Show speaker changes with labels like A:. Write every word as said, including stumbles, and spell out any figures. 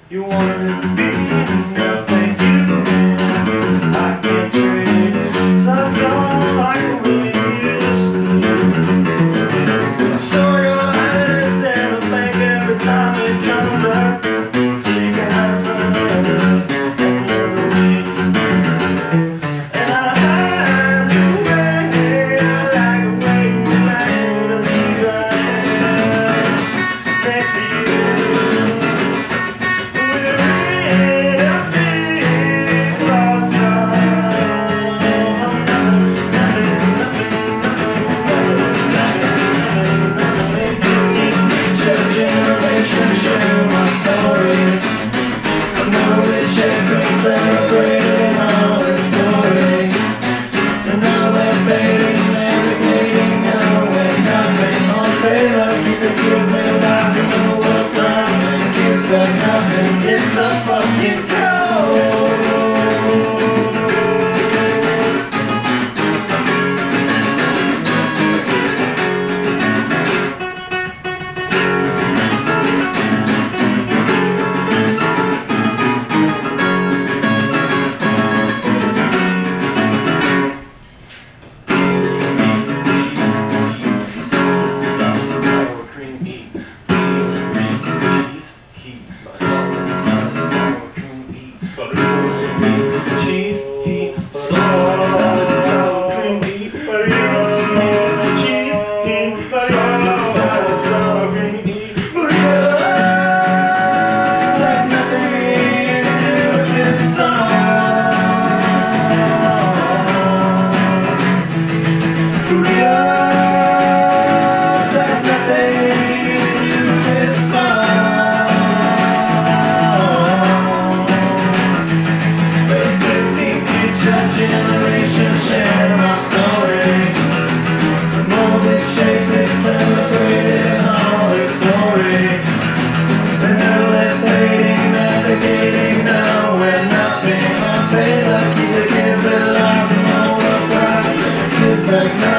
A: You wanted to be, now thank you, man. I can't trade it, so I don't like the way you used to. So you're honest and a bank every time it comes up, so you can have some others and you're the way. And I like the way, I like the way you like me to be right next to you. Celebrating all its glory, and now they're fading, navigating nowhere, nothing on paper, keep it giving lives in the world, nothing keeps back nothing, it's a fucking code. Cheese, heat, sauce, salad, sour cream, heat, burritos, cheese, heat, sauce, salad, sour cream, heat, burritos. Like nothing to do with this song. Burritos, like nothing to do with this song. Generation share my story. Molded, shaped, celebrating all its glory. And now they're fading, navigating nowhere, nothing. I'm paid lucky to give their lives and all the prize. Gives back